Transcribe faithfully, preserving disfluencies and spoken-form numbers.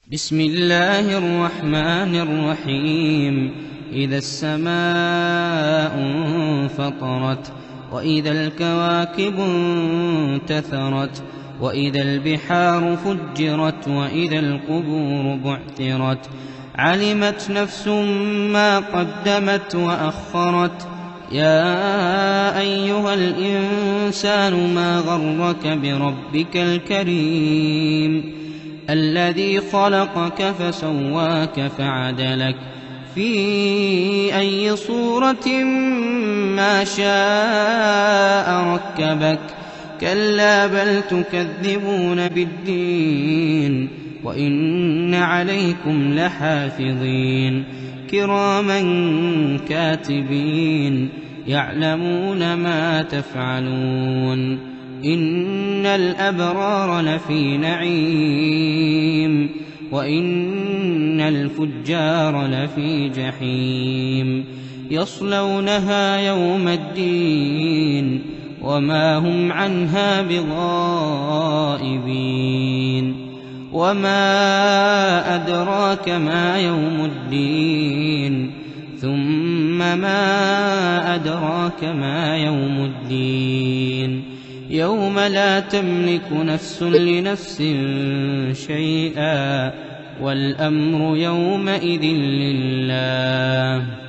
بسم الله الرحمن الرحيم. إذا السماء انفطرت، وإذا الكواكب انتثرت، وإذا البحار فجرت، وإذا القبور بعثرت، علمت نفس ما قدمت وأخرت. يا أيها الإنسان ما غرك بربك الكريم الذي خلقك فسواك فعدلك في أي صورة ما شاء ركبك. كلا بل تكذبون بالدين، وإن عليكم لحافظين كراما كاتبين يعلمون ما تفعلون. إن الأبرار لفي نعيم، وإن الفجار لفي جحيم، يصلونها يوم الدين وما هم عنها بغائبين. وما أدراك ما يوم الدين، ثم ما أدراك ما يوم الدين. يوم لا تملك نفس لنفس شيئا، والأمر يومئذ لله.